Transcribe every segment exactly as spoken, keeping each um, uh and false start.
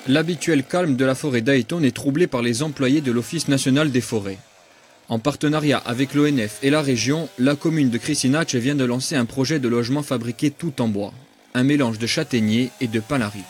L'habituel calme de la forêt d'Aeton est troublé par les employés de l'Office national des forêts. En partenariat avec l'O N F et la région, la commune de Krisinac vient de lancer un projet de logement fabriqué tout en bois. Un mélange de châtaignier et de pin Larich.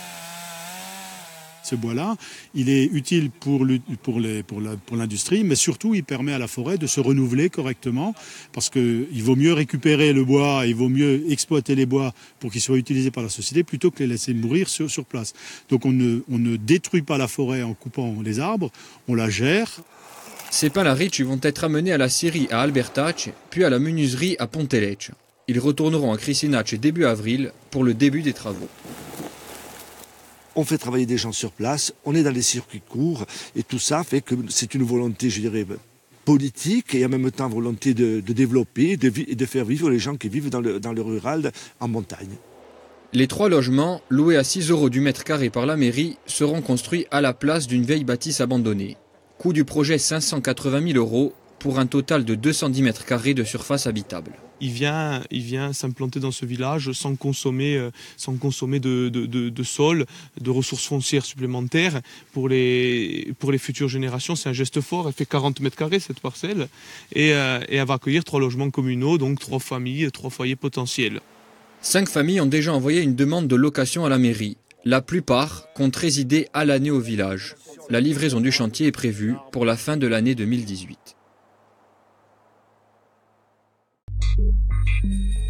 Ce bois-là, il est utile pour, le, pour, les, pour, la, pour l'industrie, mais surtout il permet à la forêt de se renouveler correctement, parce qu'il vaut mieux récupérer le bois, il vaut mieux exploiter les bois pour qu'ils soient utilisés par la société, plutôt que les laisser mourir sur, sur place. Donc on ne, on ne détruit pas la forêt en coupant les arbres, on la gère. Ces pins Larich vont être amenés à la scierie à Albertac, puis à la menuiserie à Pontelec. Ils retourneront à Krisinac début avril pour le début des travaux. On fait travailler des gens sur place, on est dans les circuits courts, et tout ça fait que c'est une volonté, je dirais, politique, et en même temps volonté de, de développer de, et de faire vivre les gens qui vivent dans le, dans le rural, en montagne. Les trois logements, loués à six euros du mètre carré par la mairie, seront construits à la place d'une vieille bâtisse abandonnée. Coût du projet cinq cent quatre-vingt mille euros pour un total de deux cent dix mètres carrés de surface habitable. Il vient, il vient s'implanter dans ce village sans consommer, euh, sans consommer de, de, de, de sol, de ressources foncières supplémentaires. Pour les, pour les futures générations, c'est un geste fort. Elle fait quarante mètres carrés, cette parcelle, et, euh, et elle va accueillir trois logements communaux, donc trois familles, trois foyers potentiels. Cinq familles ont déjà envoyé une demande de location à la mairie. La plupart comptent résider à l'année au village. La livraison du chantier est prévue pour la fin de l'année deux mille dix-huit.